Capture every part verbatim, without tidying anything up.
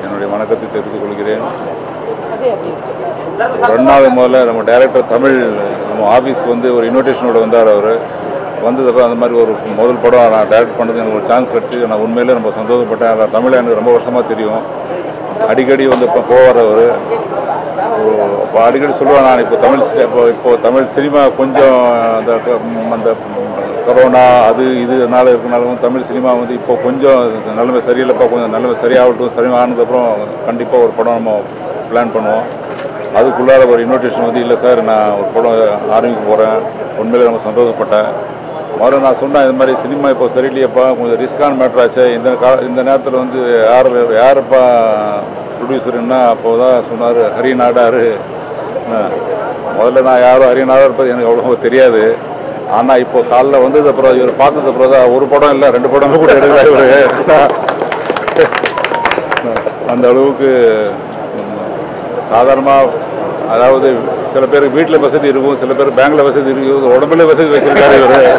என்னுடைய வணக்கத்தை தெரிவித்துக் கொள்கிறேன். ரெண்டு நாள் முதல்ல நம்ம டைரக்டர் தமிழ் நம்ம ஆஃபீஸ் வந்து ஒரு இன்விடேஷனோட வந்தார். அவர் வந்ததப்போ அந்த மாதிரி ஒரு முதல் படம் நான் டைரக்ட் பண்ணது எனக்கு ஒரு சான்ஸ் கிடச்சி நான் உண்மையிலே ரொம்ப சந்தோஷப்பட்டேன். தமிழை எனக்கு ரொம்ப வருஷமாக தெரியும். அடிக்கடி வந்து இப்போ போவார் அவர். இப்போ அடிக்கடி சொல்லுவேன் நான் இப்போ தமிழ் இப்போ இப்போது தமிழ் சினிமா கொஞ்சம் அந்த அந்த கொரோனா அது இதுனால இருக்கனாலும் தமிழ் சினிமா வந்து இப்போ கொஞ்சம் நிலைமை சரியில்லைப்பா, கொஞ்சம் நிலைமை சரியாகட்டும், சரியானதுக்கப்புறம் கண்டிப்பாக ஒரு படம் நம்ம பிளான் பண்ணுவோம். அதுக்குள்ளார ஒரு இன்விடேஷன் வந்து இல்லை சார் நான் ஒரு படம் ஆரம்பிக்க போகிறேன், உண்மையிலே ரொம்ப சந்தோஷப்பட்டேன். முதல்ல நான் சொன்னேன் இது மாதிரி சினிமா இப்போ சரியில்லையப்பா, கொஞ்சம் ரிஸ்கான மேட்ரு ஆச்சு, இந்த கா இந்த நேரத்தில் வந்து யார் யாருப்பா ப்ரொடியூசருன்னா அப்போ தான் சொன்னார் ஹரி நாடார். முதல்ல நான் யாரும் ஹரி நாடார் இருப்பது எனக்கு அவ்வளோ தெரியாது. ஆனால் இப்போ காலைல வந்தது அப்புறம் இவர் பார்த்தது அப்புறம் தான் ஒரு படம் இல்லை ரெண்டு படமே கூட எடுக்கிறார் இவர். அந்த அளவுக்கு சாதாரணமாக, அதாவது சில பேருக்கு வீட்டில் வசதி இருக்கும், சில பேருக்கு பேங்கில் வசதி இருக்கும், உடம்புல வசதி வச்சுருக்காரு இவர்.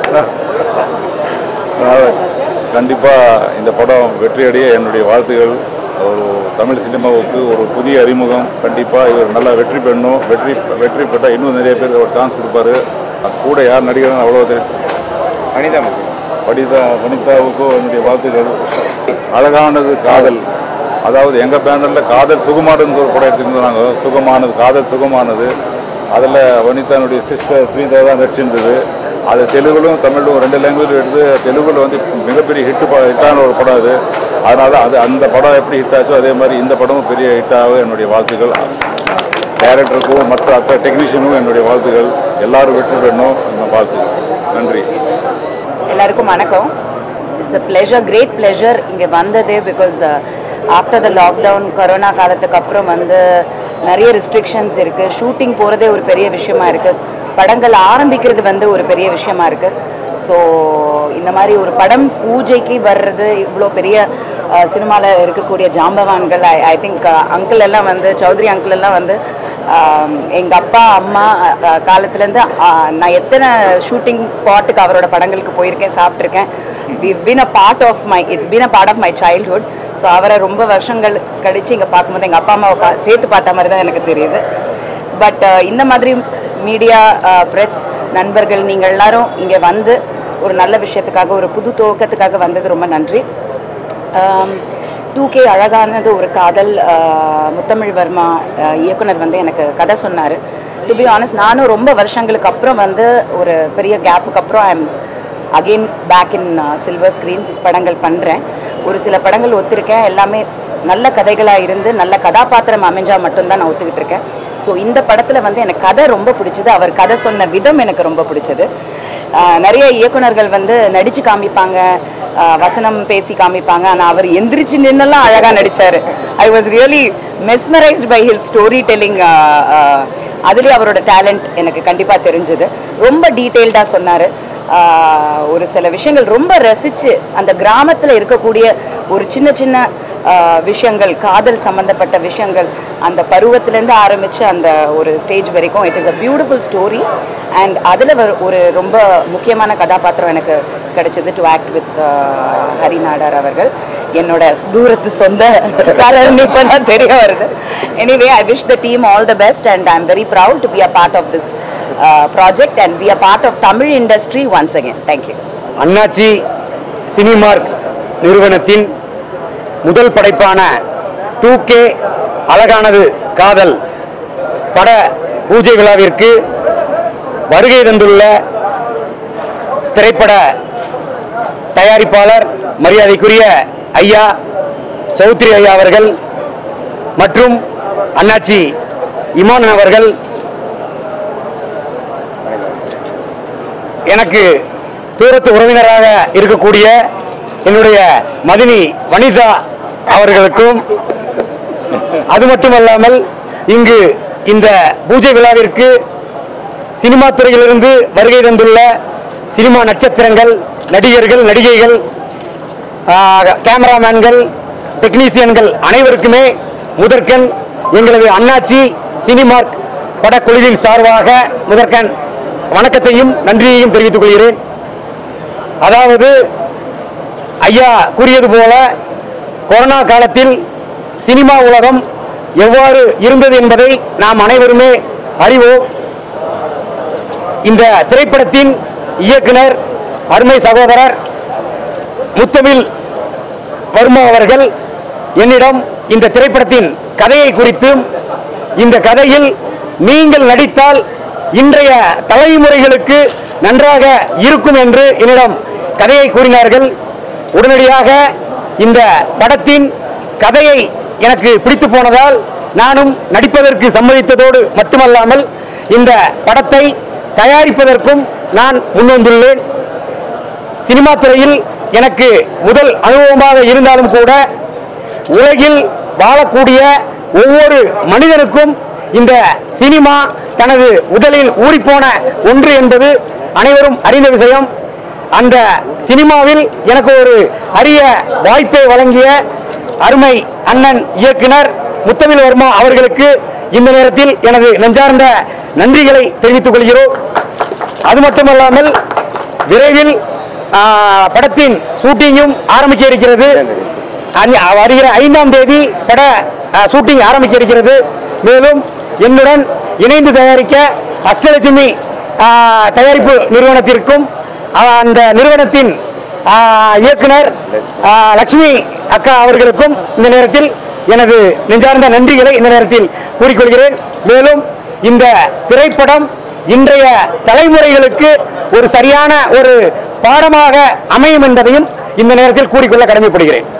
கண்டிப்பாக இந்த படம் வெற்றியடைய என்னுடைய வாழ்த்துக்கள். ஒரு தமிழ் சினிமாவுக்கு ஒரு புதிய அறிமுகம். கண்டிப்பாக இவர் நல்லா வெற்றி பெறணும். வெற்றி வெற்றி பெற்றால் இன்னும் நிறைய பேருக்கு ஒரு சான்ஸ் கொடுப்பாரு. கூட யார் நடிகர்னு அவ்வளோ தெரியும். வனிதா வனிதா வனிதாவுக்கும் என்னுடைய வாழ்த்துக்கள். அழகானது காதல், அதாவது எங்கள் பேனரில் காதல் சுகமானதுன்னு ஒரு படம் எடுத்துருந்தாங்க. சுகமானது காதல் சுகமானது. அதில் வனிதானுடைய சிஸ்டர் பிரீதா தான் நடிச்சிருந்தது. அது தெலுங்குலும் தமிழும் ரெண்டு லாங்குவேஜ் எடுத்து தெலுங்குல வந்து மிகப்பெரிய ஹிட்டு ஹிட்டான ஒரு படம் அது. அதனால் அது அந்த படம் எப்படி ஹிட் ஆச்சோ அதே மாதிரி இந்த படமும் பெரிய ஹிட்டாக என்னுடைய வாழ்த்துக்கள். டைரக்டருக்கும் மற்ற அத்த டெக்னீஷியனும் என்னுடைய வாழ்த்துக்கள். எல்லாரும் வெற்றி பெறணும் என்னோட வாழ்த்துக்கள். நன்றி. எல்லாருக்கும் வணக்கம். It's a pleasure, great pleasure இங்கே வந்ததே. Because after the lockdown corona காலத்துக்கு அப்புறம் வந்து நிறைய ரெஸ்ட்ரிக்ஷன்ஸ் இருக்குது. ஷூட்டிங் போகிறதே ஒரு பெரிய விஷயமா இருக்குது. படங்கள் ஆரம்பிக்கிறது வந்து ஒரு பெரிய விஷயமா இருக்குது. ஸோ இந்த மாதிரி ஒரு படம் பூஜைக்கு வர்றது இவ்வளோ பெரிய சினிமாவில் இருக்கக்கூடிய ஜாம்பவான்கள், ஐ ஐ திங்க் அங்கிள் எல்லாம் வந்து சௌத்ரி அங்கிள் எல்லாம் வந்து எங்கள் அப்பா அம்மா காலத்துலேருந்து நான் எத்தனை ஷூட்டிங் ஸ்பாட்டுக்கு அவரோட படங்களுக்கு போயிருக்கேன், சாப்பிட்ருக்கேன். we've been a part of my it's been a part of my childhood. So அவரை ரொம்ப வருஷங்கள் கழித்து இங்கே பார்க்கும்போது எங்கள் அப்பா அம்மாவை பா சேர்த்து பார்த்த மாதிரி தான் எனக்கு தெரியுது. பட் இந்த மாதிரி மீடியா, ப்ரெஸ் நண்பர்கள் நீங்கள் எல்லாரும் இங்கே வந்து ஒரு நல்ல விஷயத்துக்காக, ஒரு புது துவக்கத்துக்காக வந்தது ரொம்ப நன்றி. டூ கே அழகானது ஒரு காதல், முத்தமிழ் வர்மா இயக்குனர் வந்து எனக்கு கதை சொன்னார். டு பி ஆனஸ்ட் நானும் ரொம்ப வருஷங்களுக்கு அப்புறம் வந்து ஒரு பெரிய கேப்புக்கு அப்புறம் I am again back in silver screen படங்கள் பண்ணுறேன். ஒரு சில படங்கள் ஒத்துருக்கேன், எல்லாமே நல்ல கதைகளாக இருந்து நல்ல கதாபாத்திரம் அமைஞ்சால் மட்டும்தான் நான் ஒத்துக்கிட்டு இருக்கேன். ஸோ இந்த படத்தில் வந்து எனக்கு கதை ரொம்ப பிடிச்சது. அவர் கதை சொன்ன விதம் எனக்கு ரொம்ப பிடிச்சது. நிறைய இயக்குனர்கள் வந்து நடித்து காமிப்பாங்க, வசனம் பேசி காமிப்பாங்க, ஆனால் அவர் எந்திரிச்சு நின்னெல்லாம் அழகாக நடித்தார். I was really mesmerised by his storytelling. அதுலேயே அவரோட டேலண்ட் எனக்கு கண்டிப்பாக தெரிஞ்சது. ரொம்ப டீட்டெயில்டாக சொன்னார். ஒரு சில விஷயங்கள் ரொம்ப ரசித்து, அந்த கிராமத்தில் இருக்கக்கூடிய ஒரு சின்ன சின்ன விஷயங்கள், காதல் சம்மந்தப்பட்ட விஷயங்கள், அந்த பருவத்திலேருந்து ஆரம்பித்து அந்த ஒரு ஸ்டேஜ் வரைக்கும் it is a beautiful story. And அதில் ஒரு ரொம்ப முக்கியமான கதாபாத்திரம் எனக்கு கிடைச்சது, to act with Hari Nadar அவர்கள். என்னோட தூரத்து சொந்த காரன் இப்போ தான் தெரிய வருது. Anyway I wish the team all the best and I am very proud to be a part of this project and be a part of Tamil industry once again. Thank you. Annachi Cinemark நிறுவனத்தின் முதல் படைப்பான டூ கே அழகானது காதல் பட பூஜை விழாவிற்கு வருகை தந்துள்ள திரைப்பட தயாரிப்பாளர் மரியாதைக்குரிய ஐயா சௌத்ரி ஐயா அவர்கள் மற்றும் அண்ணாச்சி இமான் அவர்கள், எனக்கு தூரத்து உறவினராக இருக்கக்கூடிய என்னுடைய மதினி வனிதா அவர்களுக்கும், அது மட்டுமல்லாமல் இங்கு இந்த பூஜை விழாவிற்கு சினிமா துறையிலிருந்து வருகை தந்துள்ள சினிமா நட்சத்திரங்கள், நடிகர்கள், நடிகைகள், கேமராமேன்கள், டெக்னீசியன்கள் அனைவருக்குமே முதற்கண் எங்களது அண்ணாச்சி சினிமார்க் படக்குழுவின் சார்பாக முதற்கண் வணக்கத்தையும் நன்றியையும் தெரிவித்துக் கொள்கிறேன். அதாவது ஐயா கூறியது போல கொரோனா காலத்தில் சினிமா உலகம் எவ்வாறு இருந்தது என்பதை நாம் அனைவருமே அறிவோம். இந்த திரைப்படத்தின் இயக்குனர் அருமை சகோதரர் முத்தமிழ் வர்மா அவர்கள் என்னிடம் இந்த திரைப்படத்தின் கதையை குறித்தும் இந்த கதையில் நீங்கள் நடித்தால் இன்றைய தலைமுறைகளுக்கு நன்றாக இருக்கும் என்று என்னிடம் கதையை கூறினார்கள். உடனடியாக இந்த படத்தின் கதையை எனக்கு பிடித்து போனதால் நானும் நடிப்பதற்கு சம்மதித்ததோடு மட்டுமல்லாமல் இந்த படத்தை தயாரிப்பதற்கும் நான் முன்வந்துள்ளேன். சினிமா துறையில் எனக்கு முதல் அனுபவமாக இருந்தாலும் கூட உலகில் வாழக்கூடிய ஒவ்வொரு மனிதனுக்கும் இந்த சினிமா தனது உடலில் ஊறிப்போன ஒன்று என்பது அனைவரும் அறிந்த விஷயம். அந்த சினிமாவில் எனக்கு ஒரு அரிய வாய்ப்பை வழங்கிய அருமை அண்ணன் இயக்குனர் முத்தமிழ் வர்மா அவர்களுக்கு இந்த நேரத்தில் எனது நெஞ்சார்ந்த நன்றிகளை தெரிவித்துக் கொள்கிறோம். அது மட்டுமல்லாமல் விரைவில் படத்தின் ஷூட்டிங்கும் ஆரம்பிக்க இருக்கிறது. வருகிற ஐந்தாம் தேதி பட ஷூட்டிங் ஆரம்பிக்க இருக்கிறது. மேலும் என்னுடன் இணைந்து தயாரிக்க அஷ்டலட்சுமி தயாரிப்பு நிறுவனத்திற்கும் அந்த நிறுவனத்தின் இயக்குனர் லட்சுமி அக்கா அவர்களுக்கும் இந்த நேரத்தில் எனது நெஞ்சார்ந்த நன்றிகளை இந்த நேரத்தில் கூறிக்கொள்கிறேன். மேலும் இந்த திரைப்படம் இன்றைய தலைமுறைகளுக்கு ஒரு சரியான ஒரு பாடமாக அமையும் என்பதையும் இந்த நேரத்தில் கூறிக்கொள்ள கடமைப்படுகிறேன்.